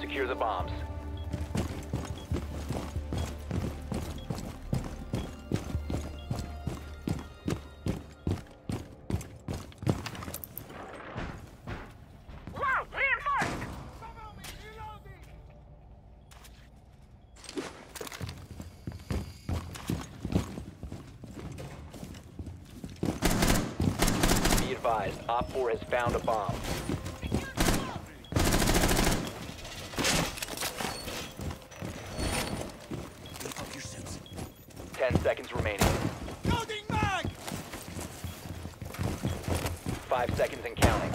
secure the bombs. Wow, reinforced! Be advised, Op 4 has found a bomb. Keep up your suits. 10 seconds remaining. Loading mag! 5 seconds and counting.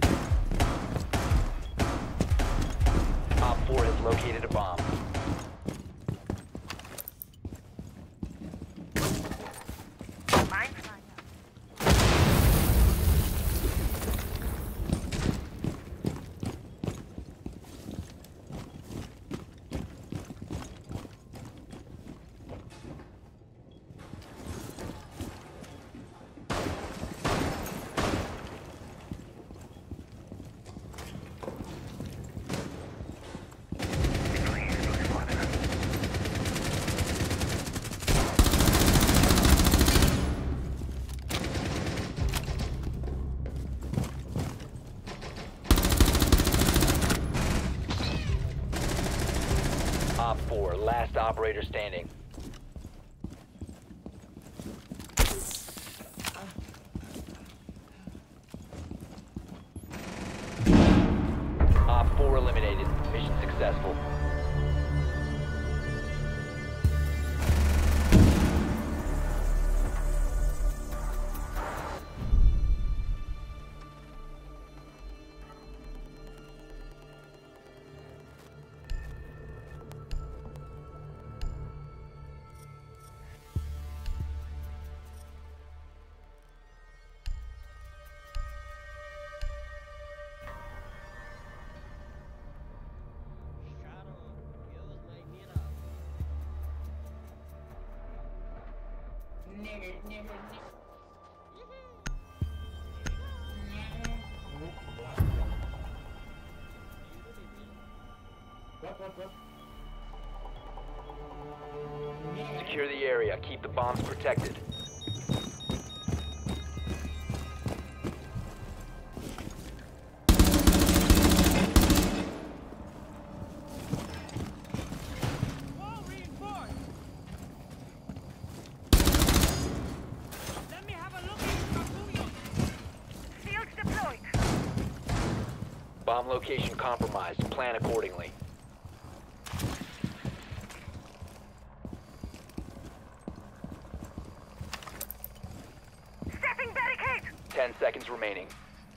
Op 4 has located a bomb. Mine? Op 4, last operator standing. Op 4 eliminated. Mission successful. Secure the area. Keep the bombs protected. Wall reinforced! Let me have a look at your Shields deployed. Bomb location compromised. Plan accordingly. Stepping barricade! 10 seconds remaining.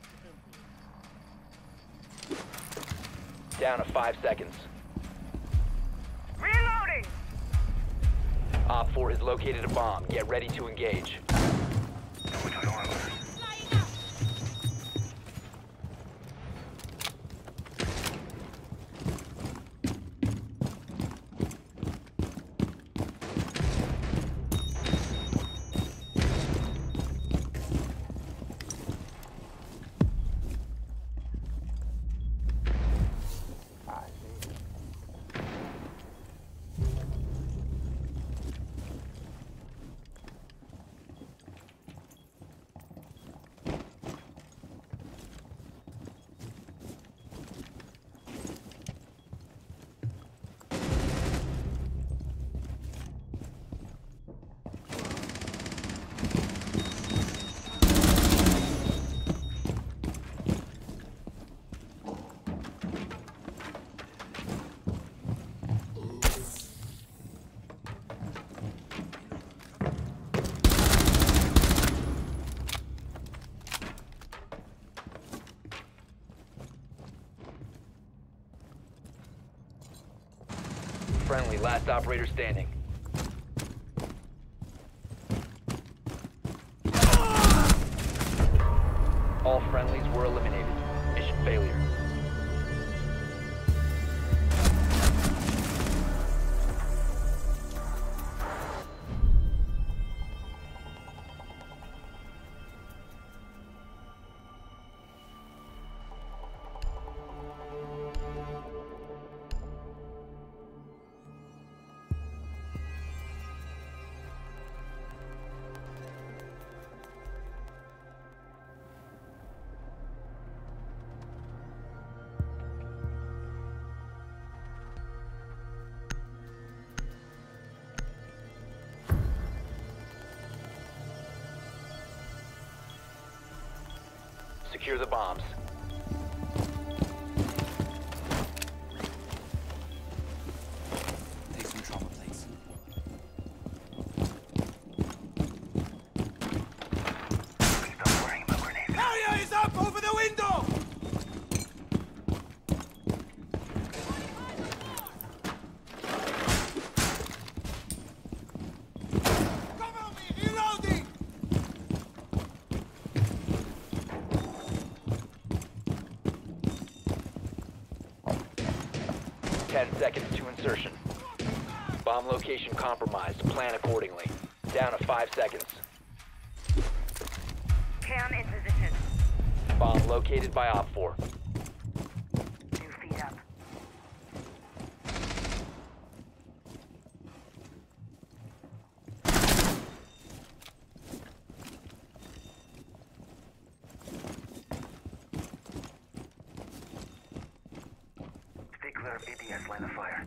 Down to 5 seconds. Reloading! Op 4 has located a bomb. Get ready to engage. Friendly, last operator standing. All friendlies were eliminated. Mission failure. Secure the bombs. Take some trauma plates. Stop worrying about grenades. Area is up over the window! Cover me! Reloading! 10 seconds to insertion. Bomb location compromised. Plan accordingly. Down to 5 seconds. Cam in position. Bomb located by Op 4. 2 feet up. Stay clear of ADS line of fire.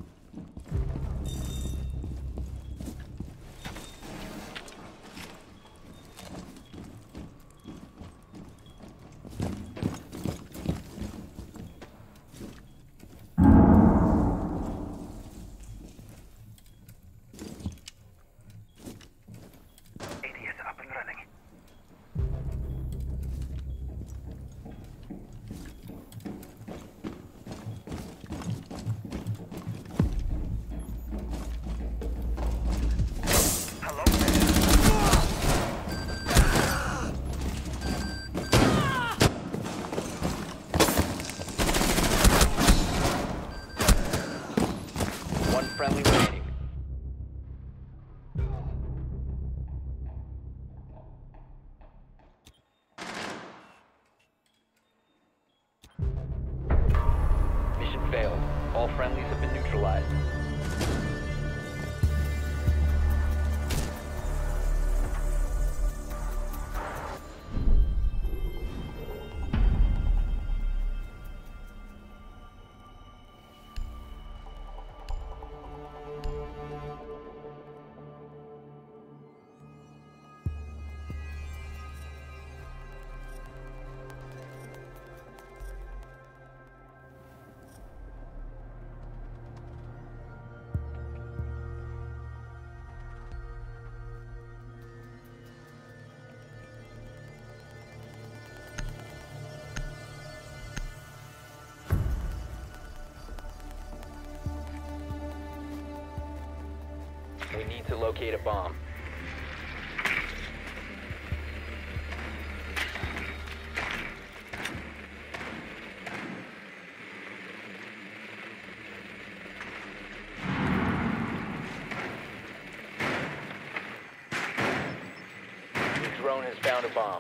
ADS up and running. Hello there. One friendly remaining. Mission failed. All friendlies have been neutralized. We need to locate a bomb. Your drone has found a bomb.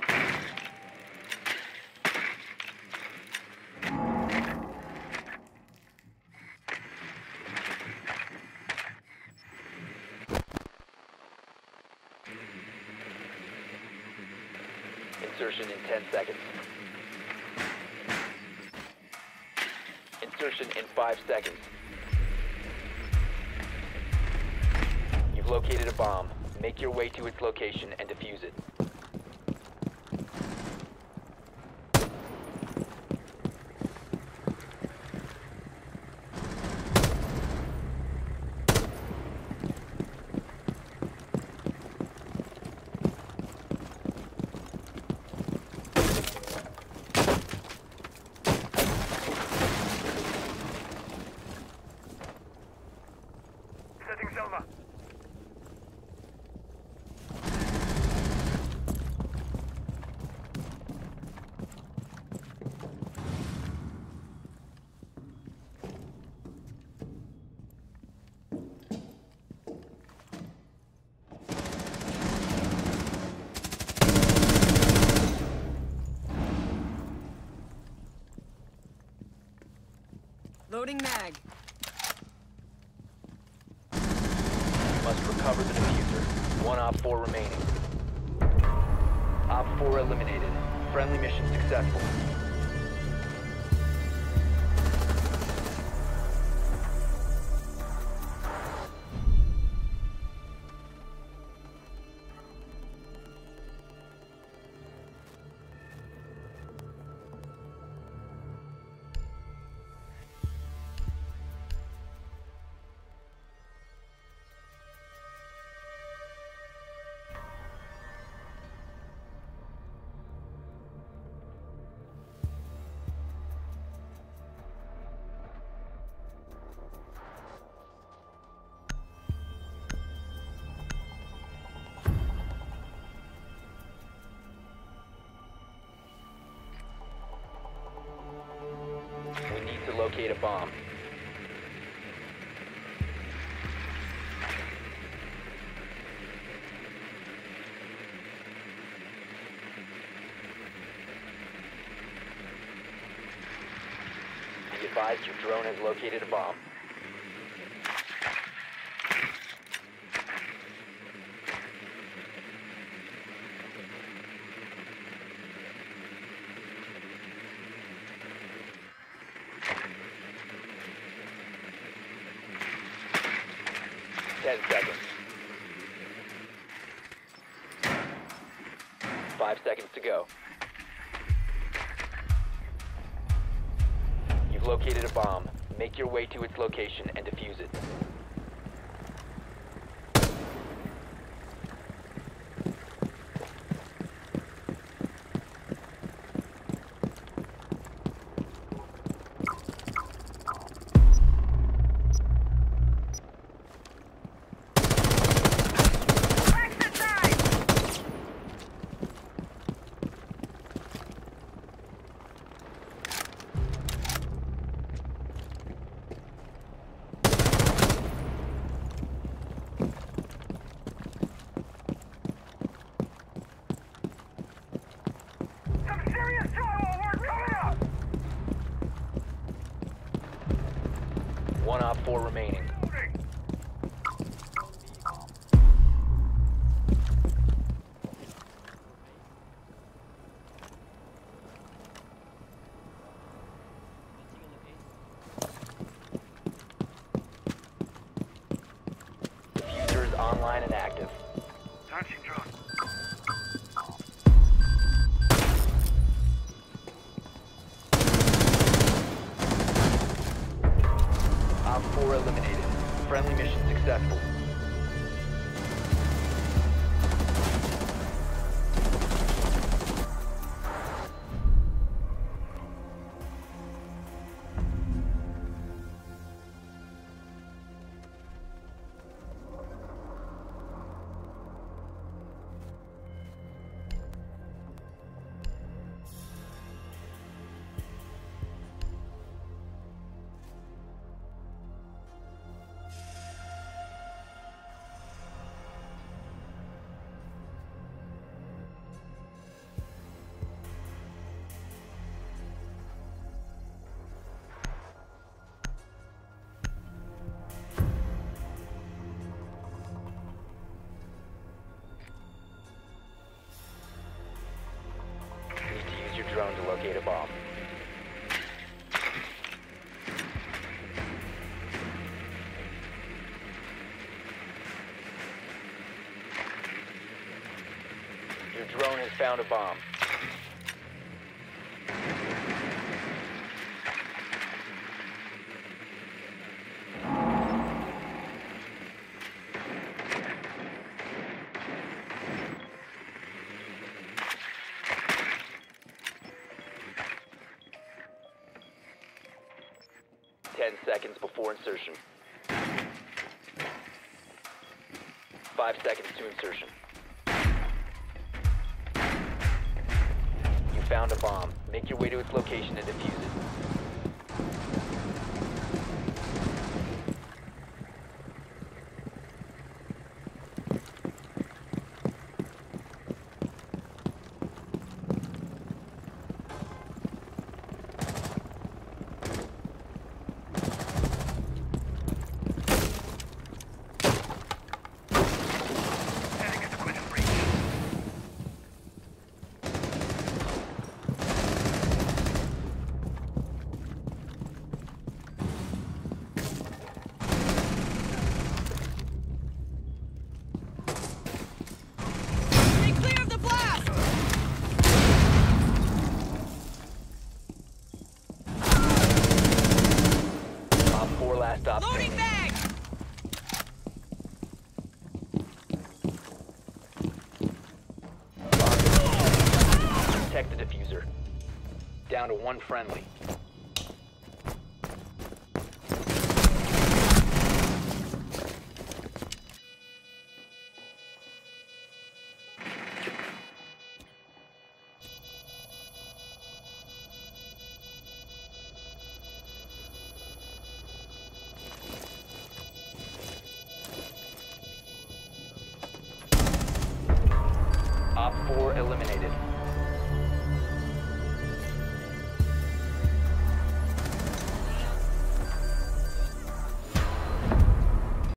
Insertion in 10 seconds. Insertion in 5 seconds. You've located a bomb. Make your way to its location and defuse it. Setting Selma. Loading mag. Must recover the diffuser. One Op 4 remaining. Op 4 eliminated. Friendly mission successful. locate a bomb. Be advised your drone has located a bomb. Ten seconds. 5 seconds to go. You've located a bomb. Make your way to its location and defuse it. Some serious drywall work coming up! One op 4 remaining. Loading! Diffuser is online and active. Launching drone. Op 4 eliminated. Friendly mission successful. Need to use your drone to locate a bomb. Your drone has found a bomb. Ten seconds before insertion. 5 seconds to insertion. You found a bomb. Make your way to its location and defuse it. Heading into quit breach. Stay clear of the blast! Op 4 last stop. Loading bag! Protect the diffuser. Down to one friendly. Op 4 eliminated.